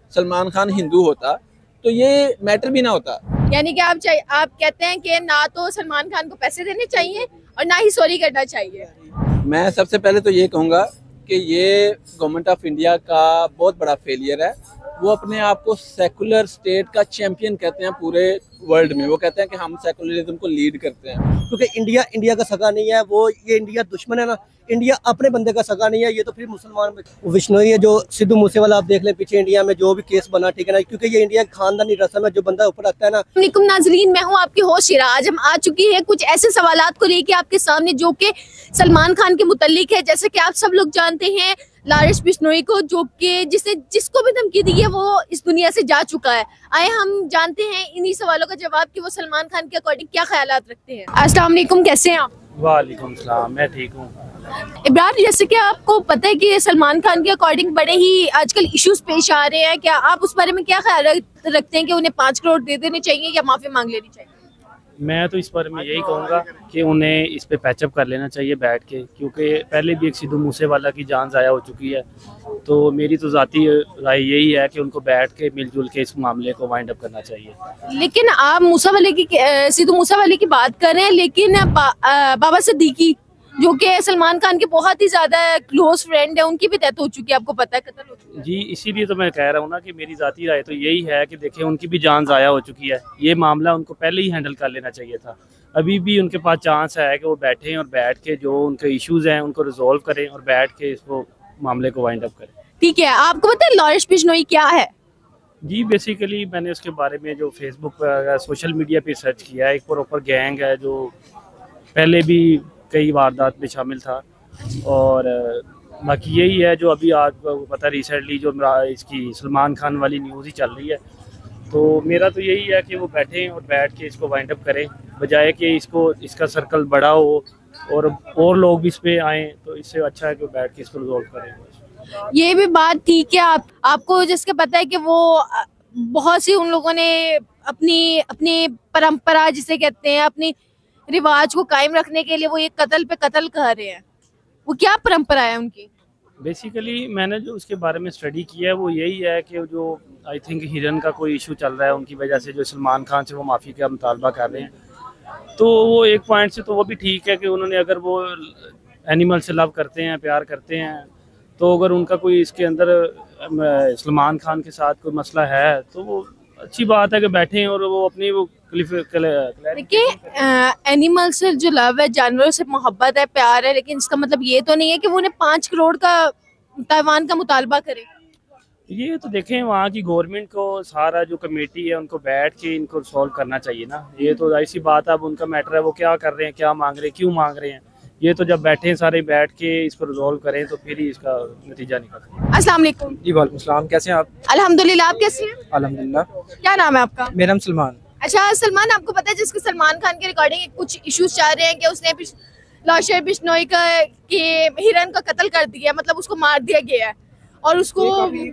सलमान खान हिंदू होता तो ये मैटर भी ना होता। यानी कि आप कहते हैं कि ना तो सलमान खान को पैसे देने चाहिए और ना ही सॉरी करना चाहिए। मैं सबसे पहले तो ये कहूँगा कि ये गवर्नमेंट ऑफ इंडिया का बहुत बड़ा फेलियर है। वो अपने आप को सेकुलर स्टेट का चैंपियन कहते हैं पूरे वर्ल्ड में। वो कहते हैं कि हम सेकुलरिज्म को लीड करते हैं, क्योंकि इंडिया इंडिया का सगा नहीं है। वो ये इंडिया दुश्मन है ना, इंडिया अपने बंदे का सगा नहीं है। ये तो फिर मुसलमान विश्नोई है जो सिद्धू मूसेवाला आप देख लें पीछे इंडिया में जो भी केस बना, ठीक है ना, क्योंकि ये इंडिया खानदानी रस्म है। जो बंदा ऊपर आता है ना। वालेकुम नाजरीन, मैं हूं आपकी होस्ट शिरा। आज हम आ चुकी है कुछ ऐसे सवालात को लेके आपके सामने जो कि सलमान खान के मुतालिक है। जैसे कि आप सब लोग जानते हैं लारिश बिश्नोई को, जो कि जिसको भी धमकी दी है वो इस दुनिया से जा चुका है। आए हम जानते हैं इन्हीं सवालों का जवाब कि वो सलमान खान के अकॉर्डिंग क्या ख्यालात रखते हैं। अस्सलाम वालेकुम, कैसे हैं आप? वालेकुम सलाम, मैं ठीक हूँ। इब्रार, जैसे कि आपको पता है कि सलमान खान के अकॉर्डिंग बड़े ही आजकल इश्यूज पेश आ रहे हैं, क्या आप उस बारे में क्या ख्याल रखते हैं कि उन्हें 5 करोड़ दे देने चाहिए या माफी मांग लेनी चाहिए? मैं तो इस बारे में यही कहूँगा कि उन्हें इस पे पैचअप कर लेना चाहिए बैठ के, क्योंकि पहले भी एक सिद्धू मूसेवाला की जान ज़ाया हो चुकी है। तो मेरी तो ज़ाती राय यही है कि उनको बैठ के मिलजुल के इस मामले को वाइंड अप करना चाहिए। लेकिन आप सिद्धू मूसेवाले की बात कर रहे हैं, लेकिन बाबा सिद्दीकी जो कि सलमान खान के बहुत ही ज्यादा क्लोज फ्रेंड है, उनकी भी डेथ हो चुकी है, आपको पता है, कत्ल हो चुकी है। जी, इसीलिए तो मैं कह रहा हूँ ना कि मेरी ज़ाती राय तो यही है कि देखें उनकी भी जान ज़ाया हो चुकी है। ये मामला उनको पहले ही हैंडल कर लेना चाहिए था। अभी भी उनके पास चांस है कि वो बैठें और बैठ के जो उनके इश्यूज हैं उनको रिजोल्व करें और बैठ के इसको मामले को वाइंड अप करें। ठीक है, आपको पता है लारिश बिश्नोई क्या है? जी, बेसिकली मैंने उसके बारे में जो फेसबुक पर सोशल मीडिया पर सर्च किया है, एक प्रॉपर गैंग है जो पहले भी कई वारदात में शामिल था। और बाकी यही है जो अभी आज पता रिसेंटली जो इसकी सलमान खान वाली न्यूज़ ही चल रही है। तो मेरा तो यही है कि वो बैठें और बैठ के इसको वाइंड अप करें, बजाय कि इसका सर्कल बड़ा हो और लोग भी इस पे आएँ। तो इससे अच्छा है कि वो बैठ के इसको रिजॉल्व करें। ये भी बात ठीक है। आपको जिसके पता है कि वो बहुत सी उन लोगों ने अपनी परंपरा जिसे कहते हैं, अपनी रिवाज को कायम रखने के लिए वो एक कत्ल पे कत्ल कर रहे हैं। वो क्या परंपरा है उनकी? बेसिकली मैंने जो उसके बारे में स्टडी किया है वो यही है कि जो आई थिंक हिरन का कोई इशू चल रहा है उनकी वजह से, जो सलमान खान से वो माफ़ी का मुतालबा कर रहे हैं। तो वो एक पॉइंट से तो वो भी ठीक है कि उन्होंने, अगर वो एनिमल से लव करते हैं, प्यार करते हैं, तो अगर उनका कोई इसके अंदर सलमान खान के साथ कोई मसला है तो वो अच्छी बात है कि बैठें और वो अपनी वो देखिए, एनिमल से जो लव है, जानवरों से मोहब्बत है, प्यार है, लेकिन इसका मतलब ये तो नहीं है कि वो उन्हें 5 करोड़ का ताइवान का मुतालबा करे। ये तो देखें वहाँ की गवर्नमेंट को, सारा जो कमेटी है उनको बैठ के इनको सॉल्व करना चाहिए ना। ये तो ऐसी बात है, अब उनका मैटर है वो क्या कर रहे हैं, क्या मांग रहे हैं, क्यों मांग रहे हैं। ये तो जब बैठे सारे बैठ के इसको रिजॉल्व करें तो फिर ही इसका नतीजा निकलेगा। अस्सलाम वालेकुम। जी वालेकुम सलाम, कैसे हैं आप? अल्हम्दुलिल्लाह, आप कैसे हैं? अल्हम्दुलिल्लाह। क्या नाम है आपका? मेरा नाम सलमान। अच्छा सलमान, आपको पता है जिसके सलमान खान के रिकॉर्डिंग कुछ इश्यूज चल रहे हैं कि उसने लारिश बिश्नोई के हिरन का कत्ल कर दिया, मतलब उसको मार दिया गया है और उसको काफी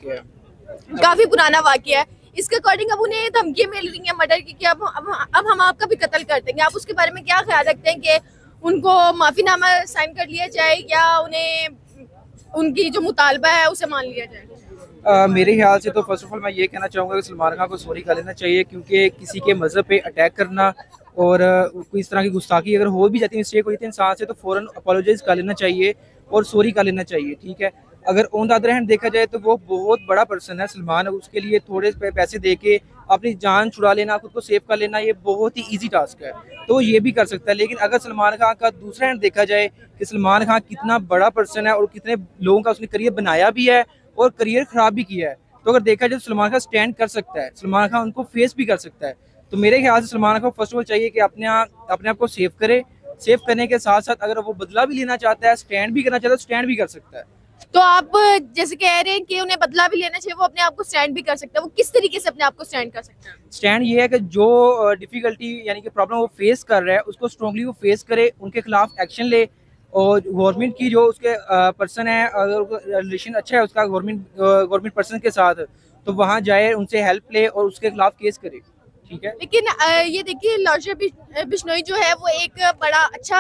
पुराना वाकया है। इसके अकॉर्डिंग अब उन्हें धमकी मिल रही है मर्डर की कि अब हम आपका भी कत्ल कर देंगे। आप उसके बारे में क्या ख्याल रखते हैं कि उनको माफीनामा साइन कर लिया जाए या उन्हें उनकी जो मुतालबा है उसे मान लिया जाए? मेरे ख्याल से तो फर्स्ट ऑफ ऑल मैं ये कहना चाहूँगा कि सलमान खान को सॉरी कर लेना चाहिए, क्योंकि किसी के मज़हब पे अटैक करना और कोई इस तरह की गुस्ताखी अगर हो भी जाती है, मिस्टेक होती है इंसान से, तो फ़ौरन अपोलोजाइज कर लेना चाहिए और सॉरी कर लेना चाहिए। ठीक है, अगर ऑन द अदर हैंड देखा जाए तो वो बहुत बड़ा पर्सन है सलमान, उसके लिए थोड़े पैसे दे के अपनी जान छुड़ा लेना, खुद को सेव कर लेना, ये बहुत ही ईजी टास्क है, तो ये भी कर सकता है। लेकिन अगर सलमान खान का दूसरा हैंड देखा जाए कि सलमान खान कितना बड़ा पर्सन है और कितने लोगों का उसने करियर बनाया भी है और करियर ख़राब भी किया है, तो अगर देखा जाए तो सलमान खान स्टैंड कर सकता है, सलमान खान उनको फेस भी कर सकता है। तो मेरे ख्याल से सलमान खान को फर्स्ट ऑफ ऑल चाहिए कि अपने आप को सेव करे। सेव करने के साथ साथ अगर वो बदला भी लेना चाहता है, स्टैंड भी करना चाहता है, तो स्टैंड भी कर सकता है। तो आप जैसे कह रहे हैं कि उन्हें बदला भी लेना चाहिए, वो अपने आप को स्टैंड भी कर सकता है। वो किस तरीके से अपने आप को स्टैंड कर सकता है? स्टैंड ये है कि जो डिफिकल्टी यानी कि प्रॉब्लम वो फेस कर रहा है उसको स्ट्रांगली वो फेस करे, उनके खिलाफ एक्शन ले, और गवर्नमेंट की जो उसके पर्सन है, अगर रिलेशन अच्छा है उसका गवर्नमेंट पर्सन के साथ, तो वहाँ जाए, उनसे हेल्प ले और उसके खिलाफ केस करे। ठीक है, लेकिन ये देखिए लारिश बिश्नोई जो है वो एक बड़ा अच्छा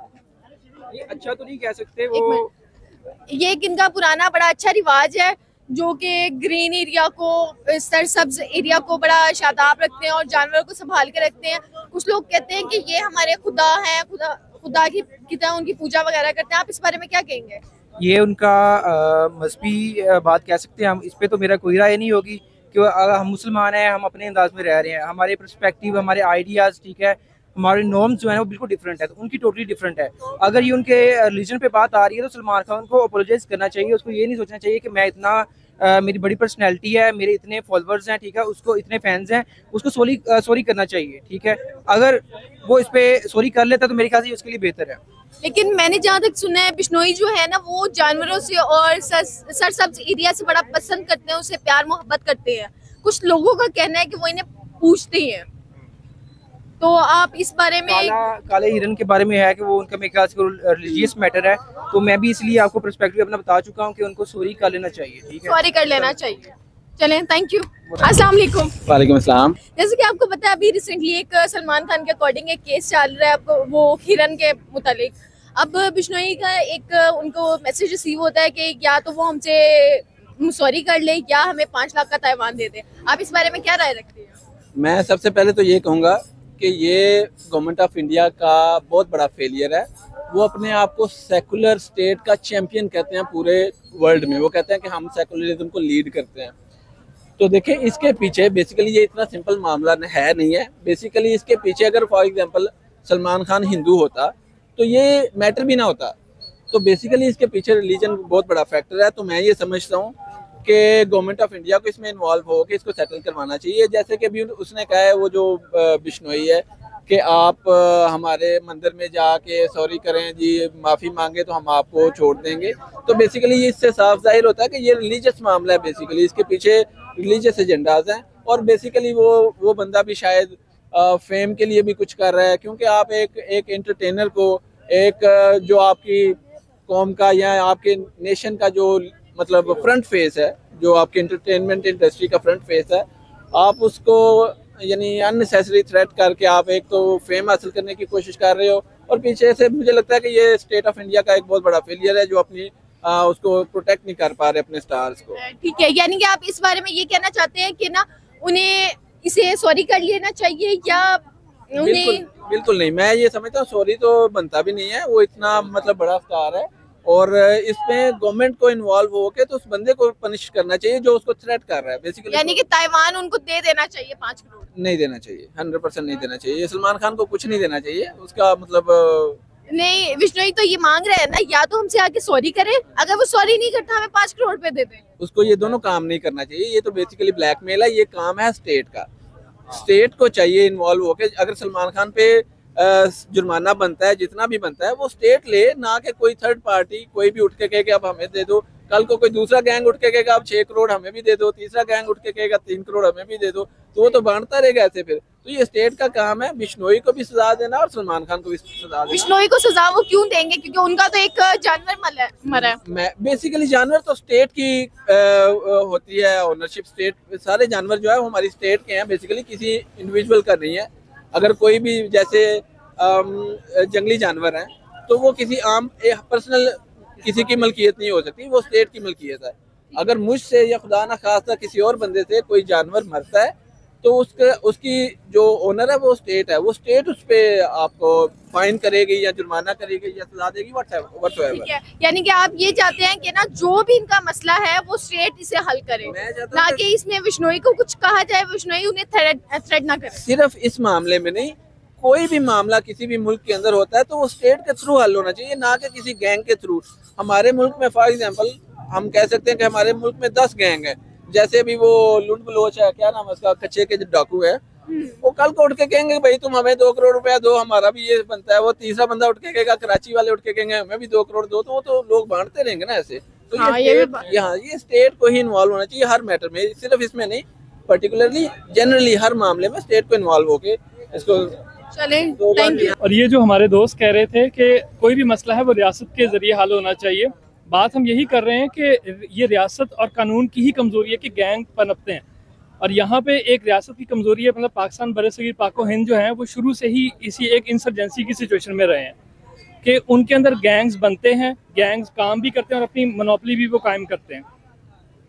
अच्छा तो नहीं कह सकते, वो ये इनका पुराना बड़ा अच्छा रिवाज है जो कि ग्रीन एरिया को, सरसब्ज एरिया को बड़ा शादाब रखते हैं और जानवरों को संभाल के रखते हैं। कुछ लोग कहते हैं कि ये हमारे खुदा हैं, खुदा की तरह उनकी पूजा वगैरह करते हैं। आप इस बारे में क्या कहेंगे? ये उनका मजहबी बात कह सकते हैं हम, इस पे तो मेरा कोई राय नहीं होगी कि अगर हम मुसलमान हैं, हम अपने अंदाज में रह रहे हैं, हमारे पर्सपेक्टिव, हमारे आइडियाज़, ठीक है, हमारे नॉर्म्स जो है वो बिल्कुल डिफरेंट है, तो उनकी टोटली डिफरेंट है। अगर ये उनके रिलीजन पे बात आ रही है तो सलमान खान को अपोलोजाइज करना चाहिए। उसको ये नहीं सोचना चाहिए कि मैं इतना मेरी बड़ी पर्सनैलिटी है, मेरे इतने फॉलोअर्स हैं, ठीक है, उसको इतने फैंस हैं, उसको सॉरी करना चाहिए, ठीक है। अगर वो इस पे सॉरी कर लेता तो मेरे ख्याल से उसके लिए बेहतर है। लेकिन मैंने जहाँ तक सुना है, बिश्नोई जो है ना, वो जानवरों से और सरसब्ज एरिया से बड़ा पसंद करते हैं, उससे प्यार मोहब्बत करते हैं। कुछ लोगों का कहना है कि वो इन्हें पूछते हैं, तो आप इस बारे में? काले हिरन के बारे में है कि वो उनका मेरे ख्याल से रिलीजियस मैटर है, तो मैं भी इसलिए आपको पर्सपेक्टिव अपना बता चुका हूँ कि उनको सॉरी कर लेना चाहिए, ठीक है, सॉरी कर लेना चाहिए। चलें, थैंक यू। अस्सलाम वालेकुम। वालेकुम अस्सलाम। जैसे कि आपको पता है, अभी रिसेंटली एक सलमान खान के अकॉर्डिंग एक केस चल रहा है आपको, वो हिरन के मुतालिक। अब बिश्नोई का एक उनको मैसेज रिसीव होता है कि या तो वो हमसे सॉरी कर ले या हमें 5 लाख का ताइवान दे दे। आप इस बारे में क्या राय रखते हैं? मैं सबसे पहले तो ये कहूँगा कि ये गवर्नमेंट ऑफ इंडिया का बहुत बड़ा फेलियर है। वो अपने आप को सेकुलर स्टेट का चैम्पियन कहते हैं पूरे वर्ल्ड में। वो कहते हैं कि हम सेकुलरिज्म को लीड करते हैं। तो देखिए, इसके पीछे बेसिकली ये इतना सिंपल मामला है नहीं है। बेसिकली इसके पीछे अगर फॉर एग्जांपल सलमान खान हिंदू होता तो ये मैटर भी ना होता। तो बेसिकली इसके पीछे रिलीजन बहुत बड़ा फैक्टर है। तो मैं ये समझता हूँ कि गवर्नमेंट ऑफ इंडिया को इसमें इन्वॉल्व हो के इसको सेटल करवाना चाहिए। जैसे कि अभी उसने कहा है, वो जो बिश्नोई है, कि आप हमारे मंदिर में जाके सॉरी करें जी, माफ़ी मांगे तो हम आपको छोड़ देंगे। तो बेसिकली इससे साफ जाहिर होता है कि ये रिलीजियस मामला है। बेसिकली इसके पीछे रिलीजियस एजेंडाज हैं और बेसिकली वो बंदा भी शायद फेम के लिए भी कुछ कर रहा है, क्योंकि आप एक एंटरटेनर को, एक जो आपकी कौम का या आपके नेशन का जो मतलब फ्रंट फेस है, जो आपके एंटरटेनमेंट इंडस्ट्री का फ्रंट फेस है, आप उसको यानी अननेसेसरी थ्रेट करके आप एक तो फेम हासिल करने की कोशिश कर रहे हो और पीछे से मुझे लगता है कि ये स्टेट ऑफ इंडिया का एक बहुत बड़ा फेलियर है जो अपनी उसको प्रोटेक्ट नहीं कर पा रहे अपने स्टार्स को। ठीक है, यानी कि आप इस बारे में ये कहना चाहते हैं कि ना उन्हें इसे सॉरी कर लेना चाहिए या उन्हें? बिल्कुल नहीं, मैं ये समझता हूँ सॉरी तो बनता भी नहीं है। वो इतना मतलब बड़ा स्टार है और इसमें गवर्नमेंट को इन्वॉल्व होके तो उस बंदे को पनिश करना चाहिए जो उसको थ्रेट कर रहा है बेसिकली। यानी कि ताइवान उनको दे देना चाहिए 5 करोड़? नहीं देना चाहिए, 100% नहीं देना चाहिए। सलमान खान को कुछ नहीं देना चाहिए। उसका मतलब नहीं, बिश्नोई तो ये मांग रहे हैं ना, या तो हमसे आके सॉरी करे, अगर वो सॉरी नहीं करता हमें 5 करोड़ रुपए दे दे। उसको ये दोनों काम नहीं करना चाहिए। ये तो बेसिकली ब्लैकमेल है। ये काम है स्टेट का। स्टेट को चाहिए इन्वॉल्व होके। अगर सलमान खान पे जुर्माना बनता है, जितना भी बनता है, वो स्टेट ले, ना कि कोई थर्ड पार्टी कोई भी उठ के कहेगा अब हमें दे दो। कल को कोई दूसरा गैंग उठ के कहेगा अब 6 करोड़ हमें भी दे दो, तीसरा गैंग उठ के कहेगा 3 करोड़ हमें भी दे दो, तो वो तो बांटता रहेगा ऐसे। फिर तो ये स्टेट का काम है बिश्नोई को भी सजा देना और सलमान खान को भी सजा देना। बिश्नोई को सजा वो क्यों देंगे? क्योंकि उनका तो एक जानवर मरा है। मैं बेसिकली जानवर तो स्टेट की होती है ओनरशिप। स्टेट सारे जानवर जो है वो हमारी स्टेट के हैं, बेसिकली किसी इंडिविजुअल का नहीं है। अगर कोई भी जैसे जंगली जानवर हैं तो वो किसी आम पर्सनल किसी की मलकियत नहीं हो सकती, वो स्टेट की मलकियत है। अगर मुझसे या खुदा ना खास्ता किसी और बंदे से कोई जानवर मरता है तो उसकी जो ओनर है वो स्टेट है। वो स्टेट उस पे आपको फाइन करेगी या जुर्माना करेगी या सजा देगी, ठीक है। यानी कि आप ये चाहते हैं कि ना जो भी इनका मसला है वो स्टेट इसे हल करे, ना कि इसमें बिश्नोई को कुछ कहा जाए, बिश्नोई उन्हें थ्रेट ना करे। सिर्फ इस मामले में नहीं, कोई भी मामला किसी भी मुल्क के अंदर होता है तो वो स्टेट के थ्रू हल होना चाहिए, ना कि किसी गैंग के थ्रू। हमारे मुल्क में फॉर एग्जांपल हम कह सकते हैं कि हमारे मुल्क में 10 गैंग है। जैसे अभी वो लूट बलोच है, क्या नाम है उसका, कच्चे के जो डाकू है, वो कल को उठ के कहेंगे भाई तुम हमें 2 करोड़ रुपया दो, हमारा भी ये बनता है। वो तीसरा बंदा उठ के कहेगा, कराची वाले उठ के कहेंगे हमें भी 2 करोड़ दो, तो वो तो लोग बांटते रहेंगे ना ऐसे। तो हाँ, ये स्टेट को ही इन्वॉल्व होना चाहिए हर मैटर में, सिर्फ इसमें नहीं, पर्टिकुलरली जनरली हर मामले में स्टेट को इन्वॉल्व होके इसको। चलें, थैंक यू। और ये जो हमारे दोस्त कह रहे थे कि कोई भी मसला है वो रियासत के जरिए हल होना चाहिए, बात हम यही कर रहे हैं कि ये रियासत और कानून की ही कमज़ोरी है कि गैंग पनपते हैं। और यहाँ पे एक रियासत की कमज़ोरी है, मतलब पाकिस्तान बरसगीर पाको हिंद जो है वो शुरू से ही इसी एक इंसर्जेंसी की सिचुएशन में रहे हैं कि उनके अंदर गैंग्स बनते हैं, गैंग्स काम भी करते हैं और अपनी मोनोपोली भी वो कायम करते हैं।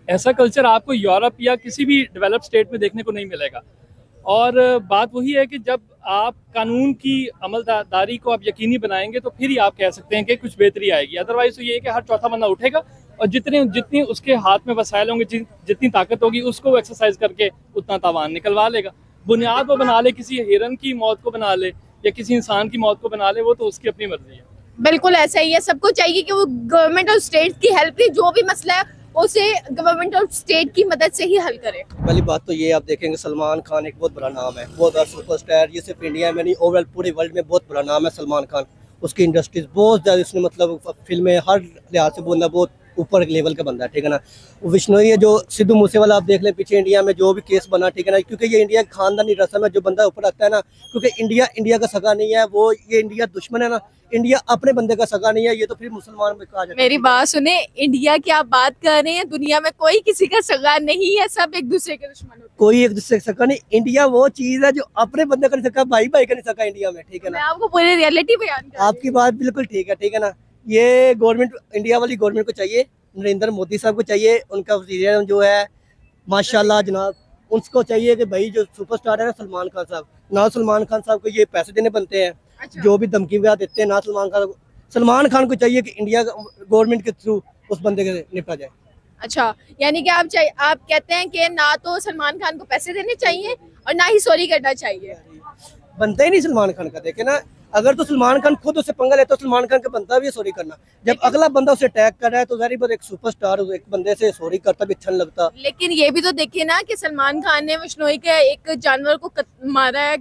ऐसा कल्चर आपको यूरोप या किसी भी डेवलप्ड स्टेट में देखने को नहीं मिलेगा। और बात वही है कि जब आप कानून की अमलदारी को आप यकीनी बनाएंगे तो फिर ही आप कह सकते हैं कि कुछ बेहतरी आएगी। अदरवाइज तो ये है कि हर चौथा बंदा उठेगा और जितनी उसके हाथ में वसाइल होंगे, जितनी ताकत होगी, उसको वो एक्सरसाइज करके उतना तावान निकलवा लेगा। बुनियाद वो बना ले, किसी हिरन की मौत को बना ले या किसी इंसान की मौत को बना ले, वो तो उसकी अपनी मर्जी है। बिल्कुल ऐसा ही है, सबको चाहिए कि वो गवर्नमेंट और स्टेट की हेल्प की, जो भी मसला है उसे गवर्नमेंट और स्टेट की मदद से ही हल करे। पहली बात तो ये आप देखेंगे सलमान खान एक बहुत बड़ा नाम है, बहुत बड़ा सुपरस्टार। ये सिर्फ इंडिया में नहीं, ओवरऑल पूरे वर्ल्ड में बहुत बड़ा नाम है सलमान खान। उसकी इंडस्ट्रीज बहुत ज़्यादा, उसने मतलब फिल्में हर लिहाज से बोलना बहुत ऊपर लेवल का बंदा है, ठीक है ना। विश्नोई है जो सिद्धू मूसेवाला आप देख लें पीछे इंडिया में जो भी केस बना, ठीक है ना, क्योंकि ये इंडिया की खानदानी रस्म है। जो बंदा ऊपर आता है ना, क्योंकि इंडिया का सगा नहीं है वो, ये इंडिया दुश्मन है ना, इंडिया अपने बंदे का सगा नहीं है, ये तो फिर मुसलमान में कहा जाता है। मेरी बात सुने, इंडिया की आप बात कर रहे हैं, दुनिया में कोई किसी का सगा नहीं है, सब एक दूसरे के दुश्मन होते हैं। कोई एक दूसरे का सगा नहीं, इंडिया वो चीज है जो अपने बंदे का नहीं सका, भाई का नहीं सका इंडिया में, ठीक है मैं ना। आपको पूरी रियलिटी बयान कर रही हूं। आपकी बात बिल्कुल ठीक है ना। ये गवर्नमेंट, इंडिया वाली गवर्नमेंट को चाहिए, नरेंद्र मोदी साहब को चाहिए, उनका वज़ीर जो है माशाल्लाह जनाब, उसको चाहिए कि भाई जो सुपरस्टार है ना सलमान खान साहब, ना सलमान खान साहब को ये पैसे देने बनते हैं। अच्छा। जो भी धमकी वगैरह देते हैं ना सलमान खान को चाहिए कि इंडिया गवर्नमेंट के थ्रू उस बंदे के निपटा जाए। अच्छा, यानी कि आप कहते हैं कि ना तो सलमान खान को पैसे देने चाहिए और ना ही सॉरी करना चाहिए। बनता ही नहीं सलमान खान का, देखे ना, अगर तो सलमान खान खुद उससे पंगा लेता तो सलमान खान का बनता भी सॉरी करना। जब अगला बंदा उसे अटैक कर रहा है तो जारी बात एक सुपरस्टार एक बंदे से सॉरी करता भी अच्छा नहीं लगता। लेकिन ये भी तो देखिए ना कि सलमान खान ने विश्नोई के एक जानवर को मारा है।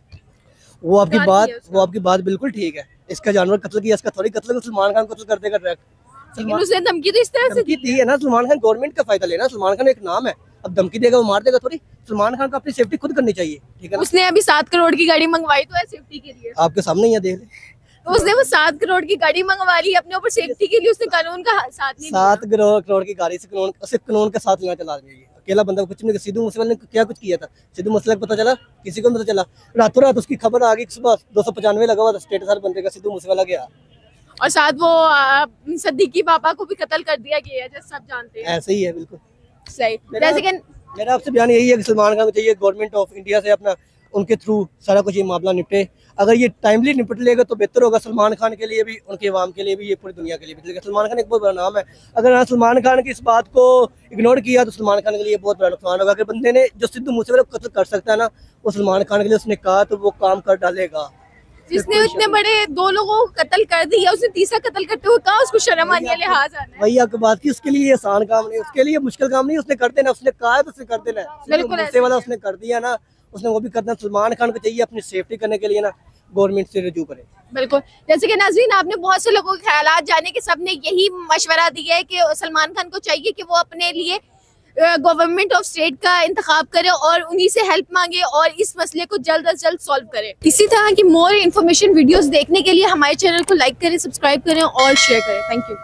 वो आपकी बात बिल्कुल ठीक है, इसका जानवर कत्ल किया, इसका थोड़ी कत्ल सलमान खान कत्ल कर देगा डायरेक्ट। लेकिन उसने धमकी तो इस तरह से दी है ना, सलमान खान गवर्नमेंट का फायदा लेना, सलमान खान एक नाम है, अब धमकी देगा वो मार देगा थोड़ी। सलमान खान को अपनी सेफ्टी खुद करनी चाहिए, ठीक है ना। उसने अभी 7 करोड़ की गाड़ी मंगवाई तो है सेफ्टी के लिए, आपके सामने ही देख ले, तो उसने वो 7 करोड़ की गाड़ी मंगवा ली अपने ऊपर सेफ्टी के लिए, उसने कानून का साथ नहीं दिया। 7 करोड़ की गाड़ी से कानून का साथ लेना चला रही है। अकेला बंदा कुछ नहीं, सिद्धू मूसेवाला ने क्या कुछ किया था, सिद्धू मूसेवाला को पता चला, किसी को पता चला, रातों रात उसकी खबर आ गई, सुबह 295 लगा हुआ था स्टेटस हर बंदे का, सिद्धू मूसेवाला गया। और साथ वो सिद्दीकी पापा को भी कत्ल कर दिया गया है, जैसे सब जानते हैं। ऐसे ही है बिल्कुल सही। जैसे कि मेरा आपसे बयान यही है कि सलमान खान को चाहिए गवर्नमेंट ऑफ इंडिया से अपना, उनके थ्रू सारा कुछ ये मामला निपटे। अगर ये टाइमली निपट लेगा तो बेहतर होगा सलमान खान के लिए भी, उनके अवाम के लिए भी, ये पूरी दुनिया के लिए भी। सलमान खान एक बहुत बड़ा नाम है, अगर सलमान खान की इस बात को इग्नोर किया तो सलमान खान के लिए बहुत बड़ा नुकसान होगा। अगर बंदे ने जो सिद्धू मूसेवाला को कत्ल कर सकता है ना, वो सलमान खान के लिए उसने कहा तो वो काम कर डालेगा। जिसने इतने बड़े 2 लोगों को कत्ल कर दिया, उसने तीसरा कत्ल करते हुए कहा उसको शर्म आनी है, लिहाज आना है। वही आपकी बात की, उसके लिए आसान काम नहीं, उसके लिए मुश्किल काम नहीं, उसने कर देना, उसने कहा है तो उसने कर देना है। बिल्कुल मूसेवाला उसने कर दिया ना, उसने वो भी करना। सलमान खान को चाहिए अपनी सेफ्टी करने के लिए ना गवर्नमेंट से रजू करे। बिल्कुल। जैसे कि नाज़रीन, आपने बहुत से लोगों के ख्यालात जाने कि सबने यही मशवरा दिया है कि सलमान खान को चाहिए कि वो अपने लिए गवर्नमेंट ऑफ स्टेट का इंतखाब करे और उन्हीं से हेल्प मांगे और इस मसले को जल्द अज जल्द सॉल्व करे। इसी तरह की मोर इन्फॉर्मेशन वीडियोस देखने के लिए हमारे चैनल को लाइक करें, सब्सक्राइब करें और शेयर करें। Thank you.